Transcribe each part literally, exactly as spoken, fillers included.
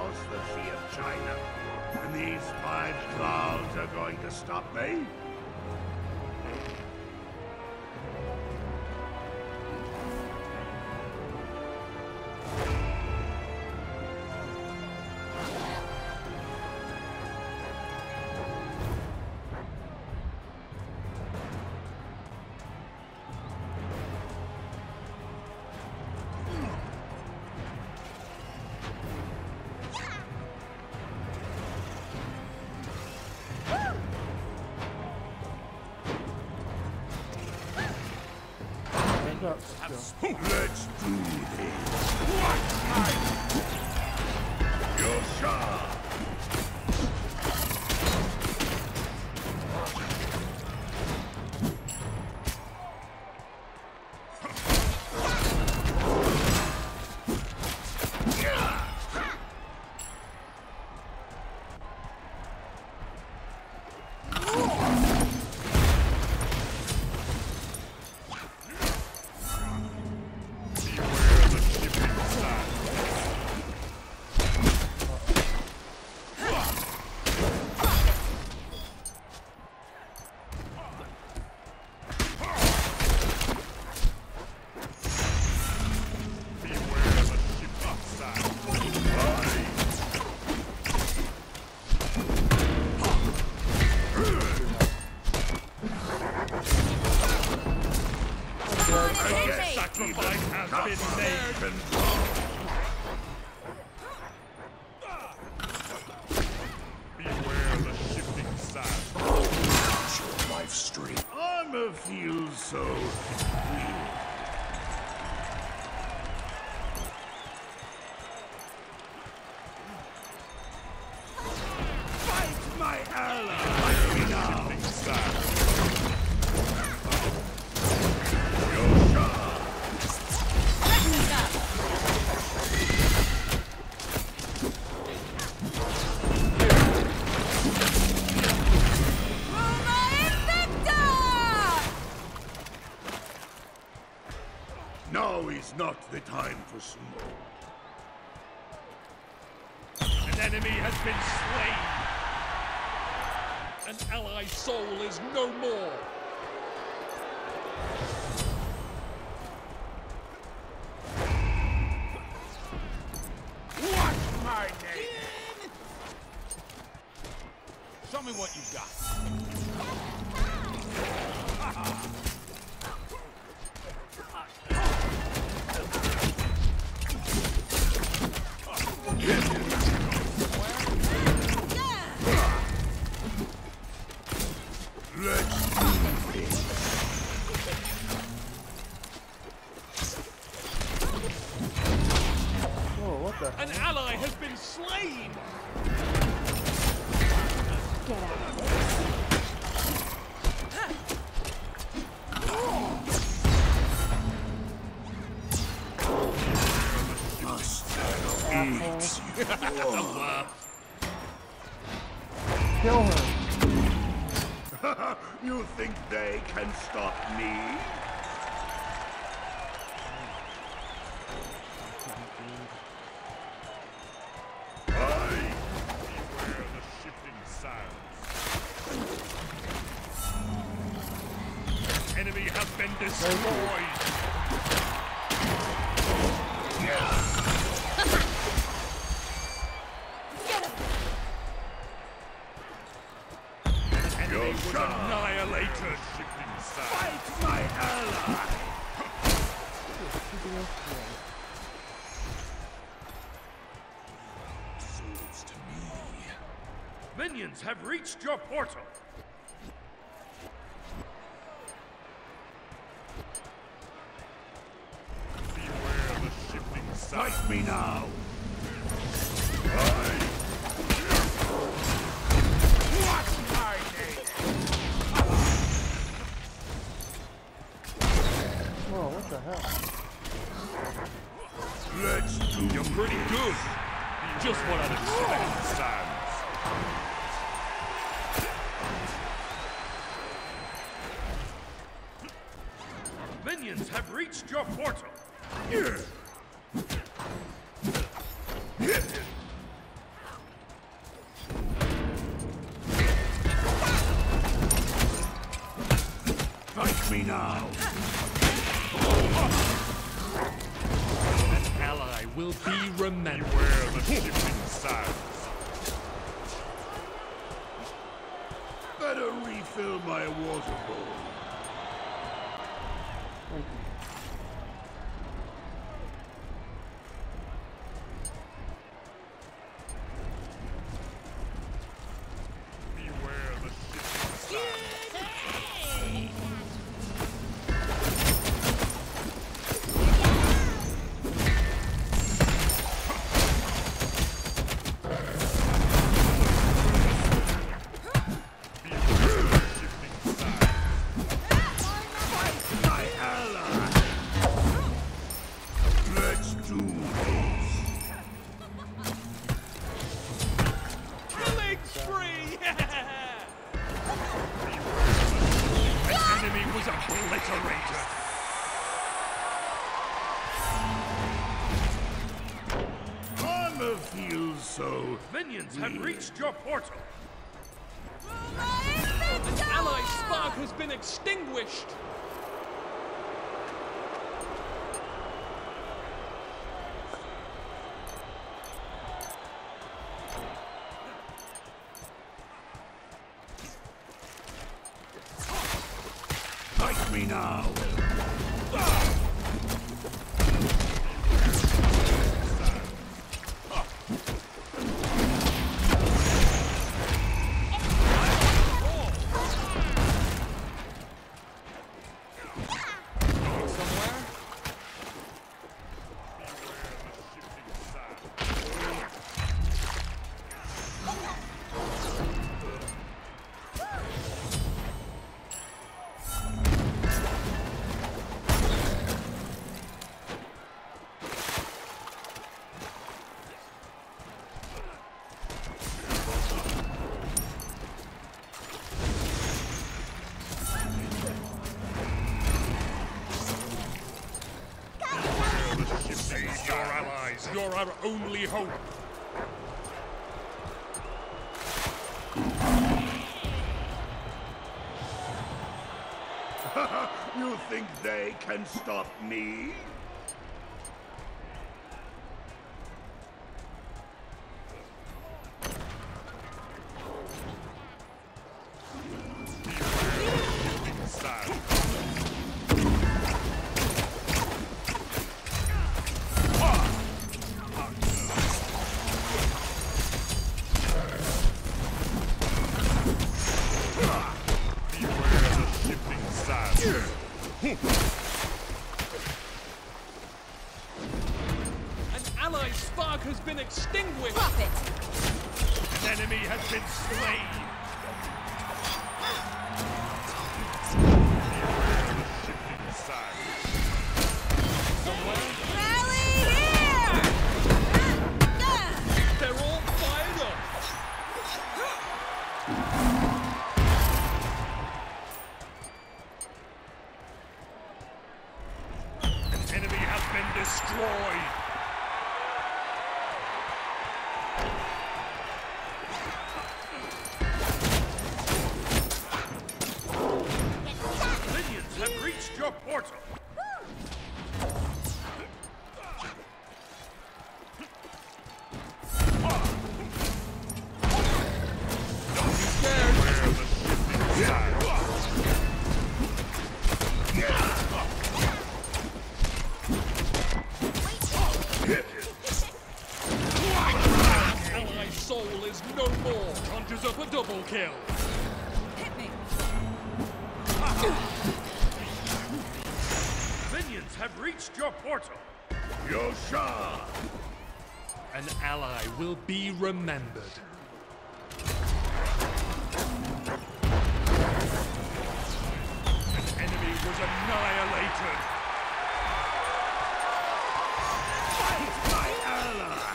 across the Sea of China. And these five clouds are going to stop me? Let's do this. What? You're sharp. Sacrifice has been made. Beware the shifting sand. Your life stream. Armor feels so weak. Fight my ally! Fight me now! Now is not the time for smoke. An enemy has been slain. An ally soul is no more. What's my name? Show me what you got. An ally has been slain! Get out of Must eat you. Kill her. You think they can stop me? Enemy has been destroyed. Enemy was annihilated. Fight my ally. Swords to me. Minions have reached your portal. Fight me now! What's my name? Whoa, what the hell? Let's do You're pretty good. Just what I'd expect, Sans. Minions have reached your portal. Yeah. me now. An ally will be remembered. Beware the shifting sands. Better refill my water bowl. Thank you. Beware the shifting sands. Feels so. Minions have reached your portal. An ally spark has been extinguished. Fight me now. You're our only hope. You think they can stop me? An ally spark has been extinguished. Drop it. An enemy has been slain. Shifting sands. Somewhere. Rally here! They're all fired up. Enemy has been destroyed. Minions have reached your portal. Don't be scared. Beware the shifting sands. Ally soul is no more. Conjures up a double kill. Hit me. Minions have reached your portal. Yosha! An ally will be remembered. An enemy was annihilated. Fight my ally!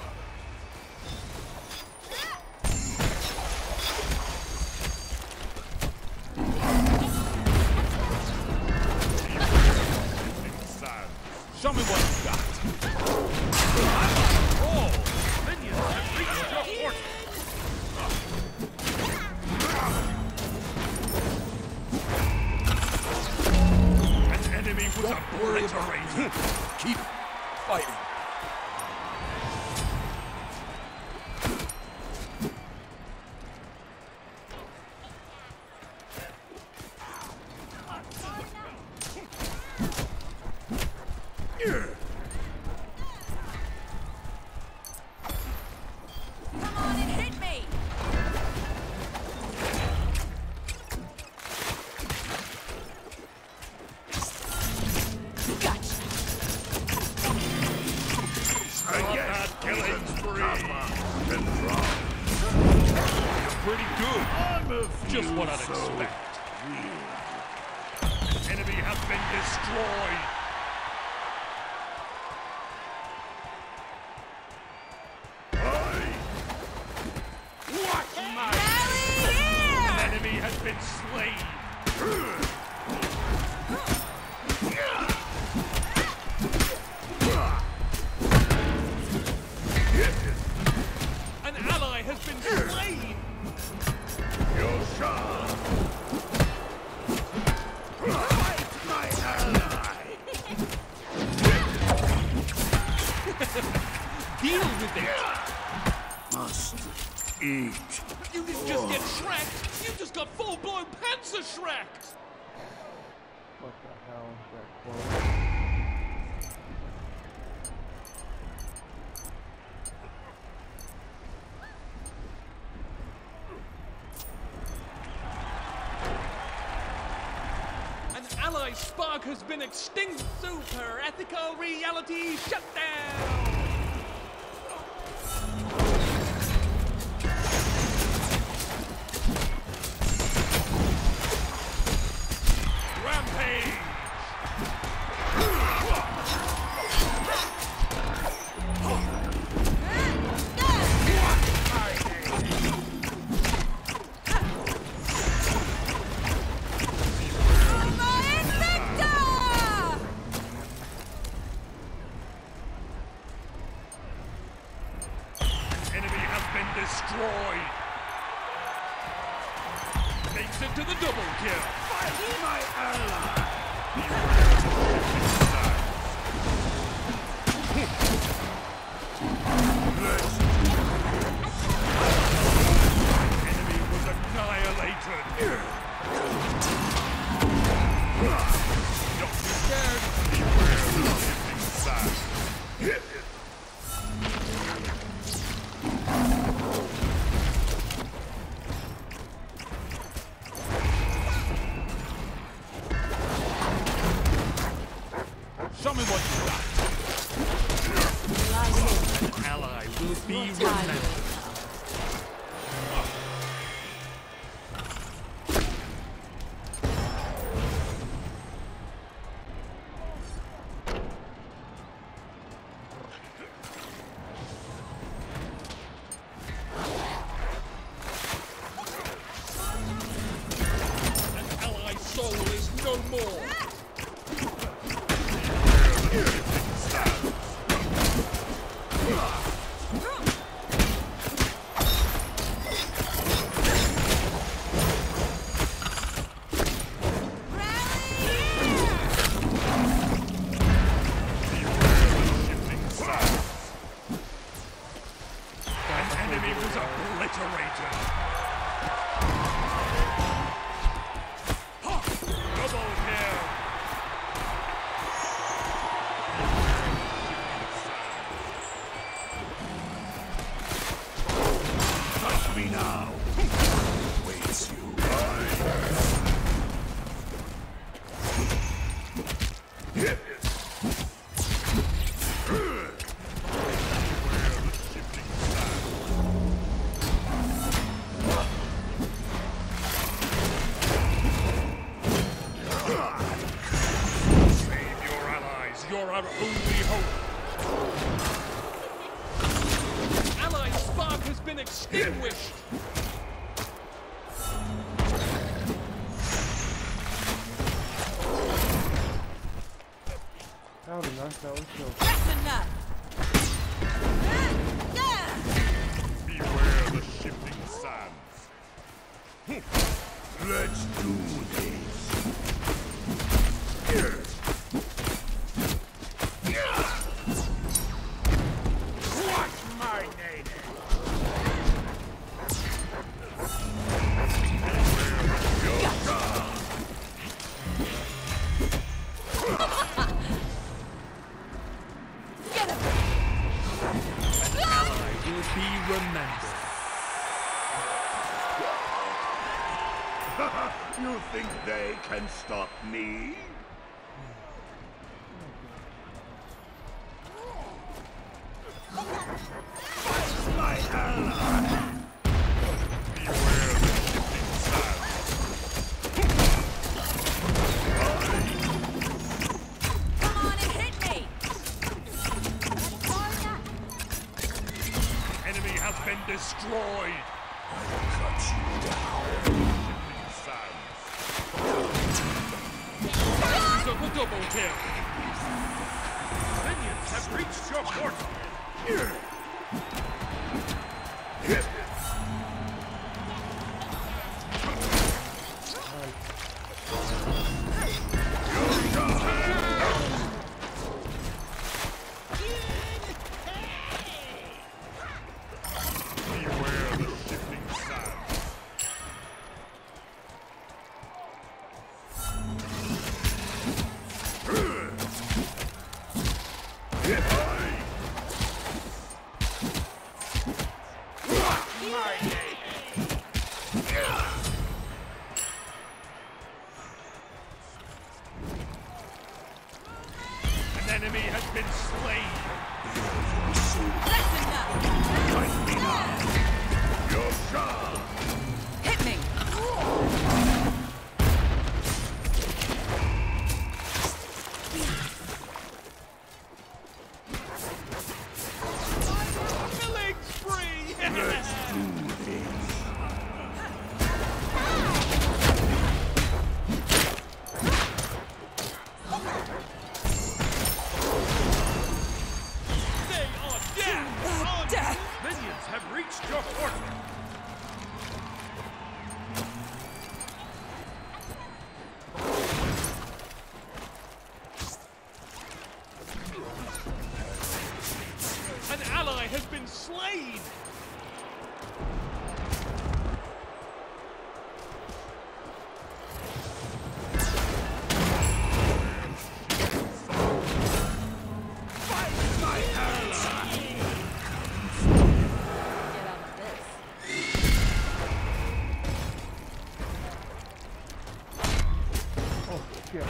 Show me what you got. Oh! Minions have reached your portal. pretty good. I'm a Just what I'd so expect. weird. An enemy has been destroyed. Watch my Rally here! An enemy has been slain. An ally has been slain. Your shot. Fight my ally. Deal with it. Must eat. You didn't just get shreked. You just got full-blown panzer shreked. What the hell is that quote? An ally spark has been extinct. Super ethical reality shutdown. Rampage. Enemy has been destroyed. Takes it to the double kill. Fight my ally. Let's Enemy was annihilated. Don't be scared. Beware the shifting sand. Show me what you got. An ally will be remembered. An ally's soul is no more. An enemy was obliterated. Ha! Double kill. touch me now. Waits you. Save your allies. You're our only hope. Ally spark has been extinguished. Howdy, nice. That was cool. That's enough. Beware the shifting sands. Let's do this. What's my name? Get him. Ally will be remembered. You think they can stop me? My ally! Beware has been destroyed. Cut you down. Launches up a double kill. Minions have reached your portal. Beware the shifting sands. An enemy has been slain. That's enough. Your shot. Hit me. Killing spree! Let's do this. They are dead! On Death. Minions have reached your portal. An ally has been slain! Get out of this. Oh, shit.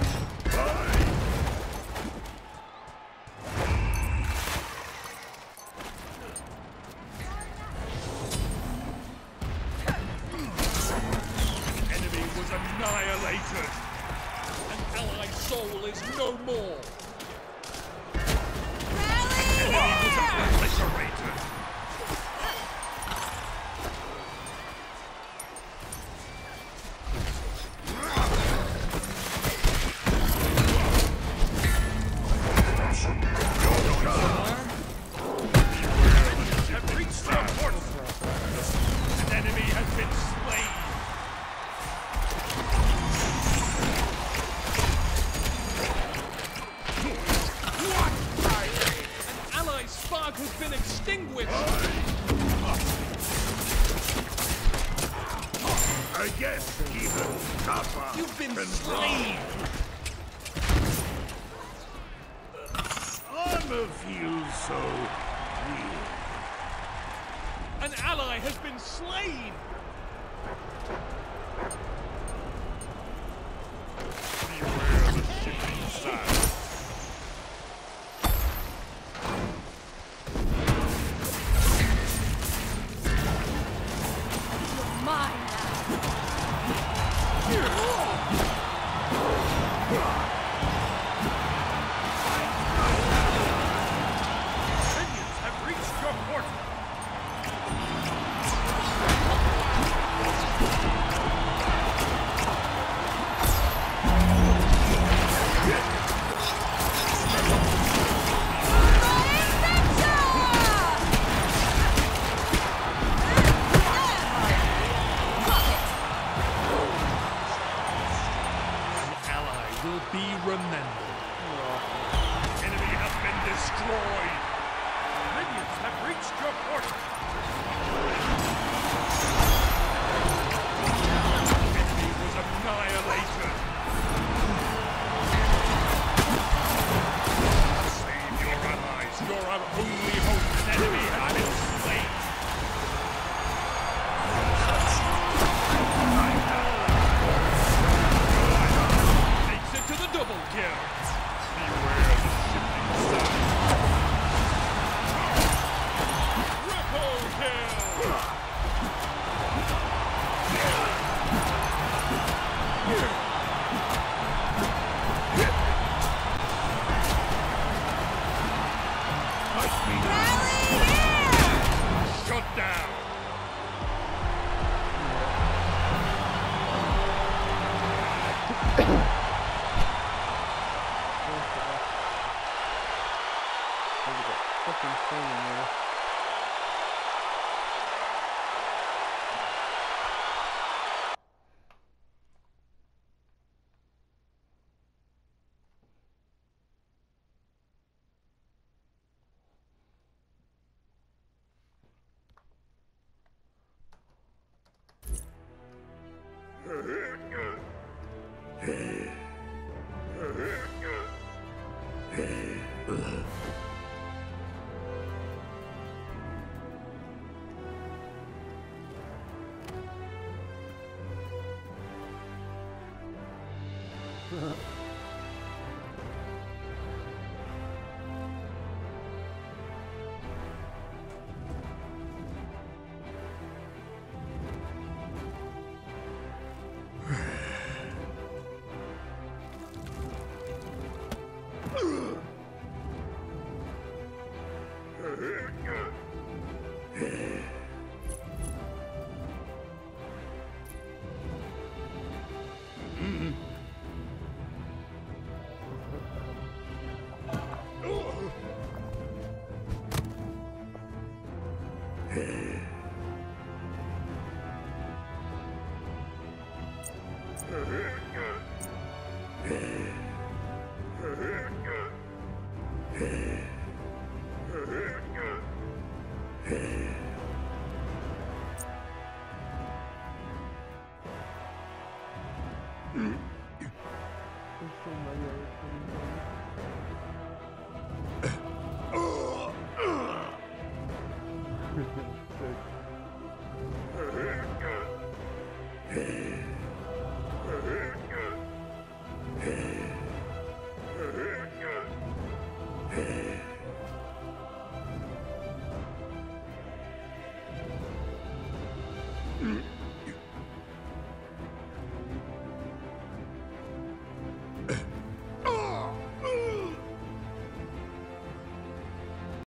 Enemy was annihilated. An allied soul is no more! Enemy was obliterated. Have reached your portal. An enemy has been slain. An allied spark has been extinguished! I guess even Kappa You've been can slain! Armor feels so real. An ally has been slain! Beware the shifting sands. Mine Minions have reached your portal. An ally will be remembered. Enemy has been destroyed. Minions have reached your portal. Enemy was annihilated. Save your allies. You're our only hope. An enemy has been slain. Takes it to the double kill. Beware the shifting sands. Triple kill. Rally here! Shut Shut down. Fucking thing in there. There's so many other things.